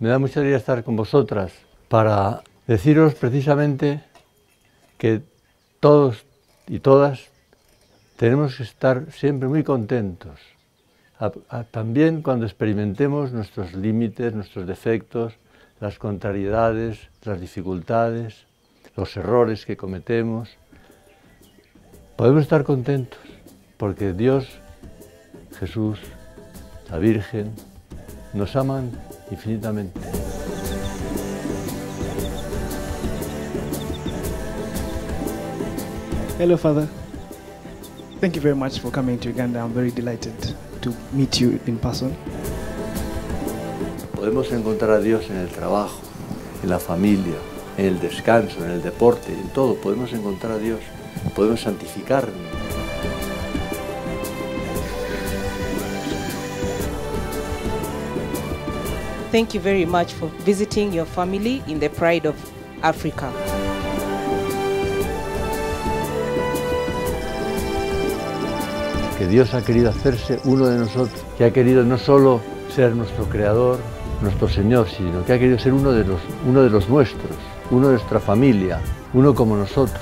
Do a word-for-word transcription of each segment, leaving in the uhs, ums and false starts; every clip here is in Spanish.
Me da mucha alegría estar con vosotras para deciros precisamente que todos y todas tenemos que estar siempre muy contentos, a, a, también cuando experimentemos nuestros límites, nuestros defectos, las contrariedades, las dificultades, los errores que cometemos. Podemos estar contentos porque Dios, Jesús, la Virgen, nos aman infinitamente. Hello, Father. Thank you very much for coming to Uganda. I'm very delighted to meet you in person. Podemos encontrar a Dios en el trabajo, en la familia, en el descanso, en el deporte, en todo. Podemos encontrar a Dios, podemos santificarnos. Thank you very much for visiting your family in the Pride of Africa. Que Dios ha querido hacerse uno de nosotros, que ha querido no solo ser nuestro Creador, nuestro Señor, sino que ha querido ser uno de los, uno de los nuestros, uno de nuestra familia, uno como nosotros.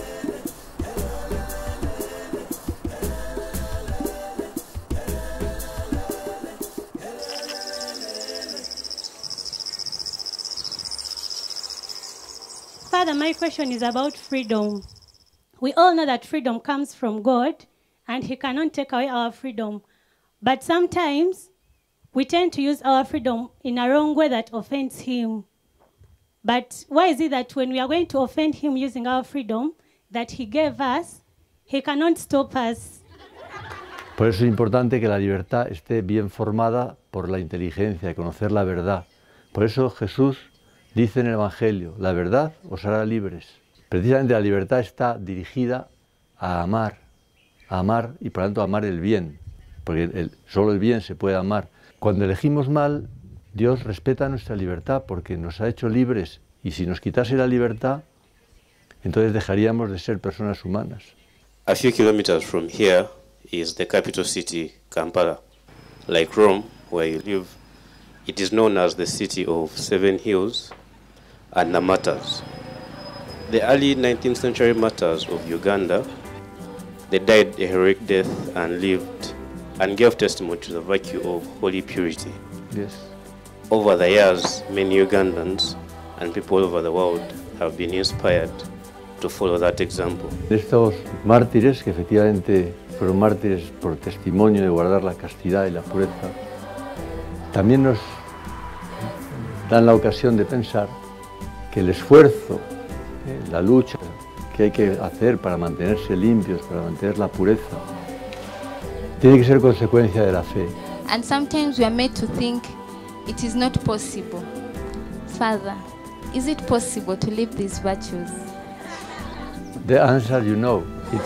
Father, my question is about freedom. We all know that freedom comes from God, and He cannot take away our freedom. But sometimes we tend to use our freedom in a wrong way that offends Him. But why is it that when we are going to offend Him using our freedom that He gave us, He cannot stop us? Por eso es importante que la libertad esté bien formada por la inteligencia, conocer la verdad. Por eso Jesús dice en el Evangelio, la verdad os hará libres. Precisamente la libertad está dirigida a amar, a amar y por lo tanto a amar el bien, porque el, solo el bien se puede amar. Cuando elegimos mal, Dios respeta nuestra libertad porque nos ha hecho libres y si nos quitase la libertad, entonces dejaríamos de ser personas humanas. A few kilometers from here is the capital city, Kampala. Like Rome, where you live, it is known as the city of seven hills and the martyrs. The early nineteenth century martyrs of Uganda, they died a heroic death and lived and gave testimony to the virtue of holy purity. Yes. Over the years, many Ugandans and people all over the world have been inspired to follow that example. Estos mártires, que efectivamente fueron mártires por testimonio de guardar la castidad y la pureza, también nos dan la ocasión de pensar que el esfuerzo, eh, la lucha que hay que hacer para mantenerse limpios, para mantener la pureza, tiene que ser consecuencia de la fe. And sometimes we are made to think it is not possible. Father, is it possible to live these virtues? The answer you know. It...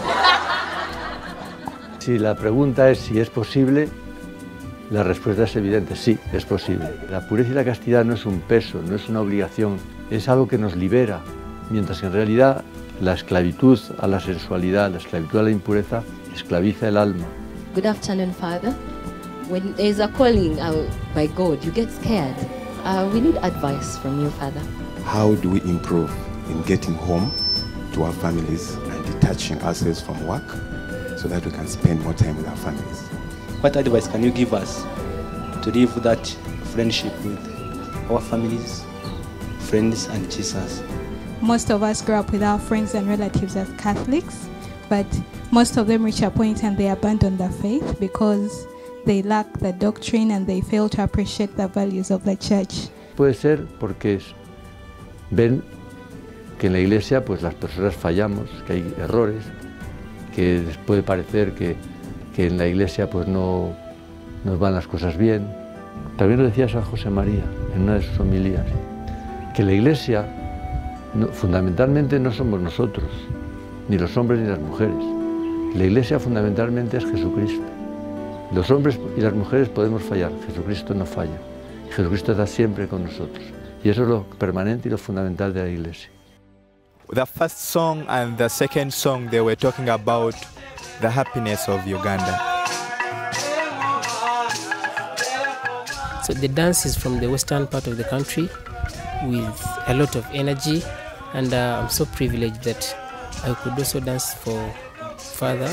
Si la pregunta es si es posible, la respuesta es evidente, sí, es posible. La pureza y la castidad no es un peso, no es una obligación, es algo que nos libera, mientras que en realidad la esclavitud a la sensualidad, la esclavitud a la impureza, esclaviza el alma. Good afternoon, Father. When there is a calling uh, by God, you get scared. Uh, we need advice from you, Father. How do we improve in getting home to our families and detaching ourselves from work so that we can spend more time with our families? What advice can you give us to live that friendship with our families, friends, and Jesus? Most of us grow up with our friends and relatives as Catholics, but most of them reach a point and they abandon the faith because they lack the doctrine and they fail to appreciate the values of the church. Puede ser porque ven que en la iglesia pues las personas fallamos, que hay errores, que les puede parecer que, que en la iglesia pues no nos van las cosas bien. También lo decía San José María en una de sus homilías, que la iglesia no, fundamentalmente no somos nosotros, ni los hombres ni las mujeres. La iglesia fundamentalmente es Jesucristo. Los hombres y las mujeres podemos fallar, Jesucristo no falla. Jesucristo está siempre con nosotros. Y eso es lo permanente y lo fundamental de la iglesia. The first song and the second song, they were talking about the happiness of Uganda. So the dance is from the western part of the country with a lot of energy, and uh, I'm so privileged that I could also dance for Father.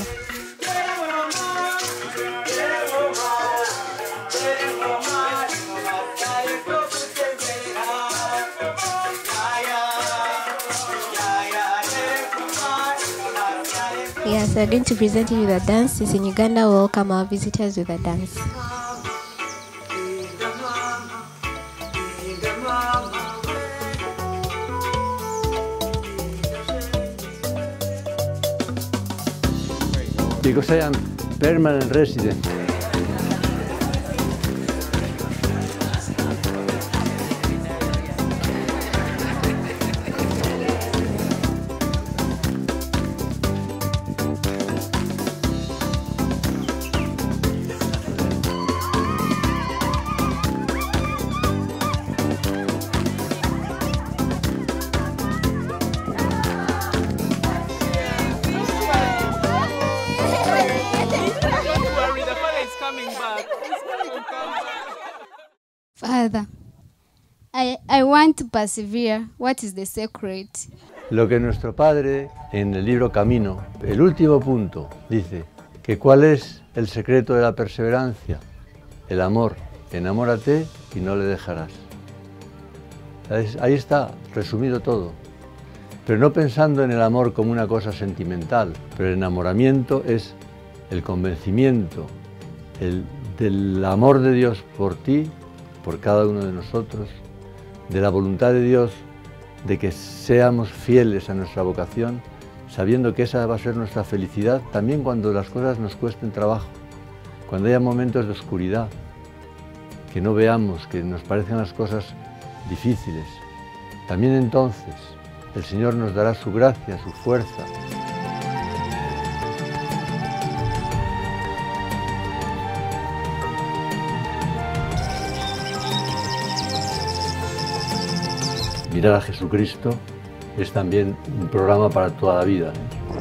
Yes, I'm going to present you with a dance. It's in Uganda. We'll welcome our visitors with a dance. Because I am permanent resident. Father, I, I want to persevere. What is the secret? Lo que nuestro Padre en el libro Camino, el último punto, dice que cuál es el secreto de la perseverancia, el amor. Enamórate y no le dejarás. Ahí está resumido todo, pero no pensando en el amor como una cosa sentimental, pero el enamoramiento es el convencimiento el, del amor de Dios por ti, por cada uno de nosotros, de la voluntad de Dios de que seamos fieles a nuestra vocación, sabiendo que esa va a ser nuestra felicidad, también cuando las cosas nos cuesten trabajo, cuando haya momentos de oscuridad, que no veamos, que nos parecen las cosas difíciles. También entonces el Señor nos dará su gracia, su fuerza. Mirar a Jesucristo es también un programa para toda la vida, ¿eh?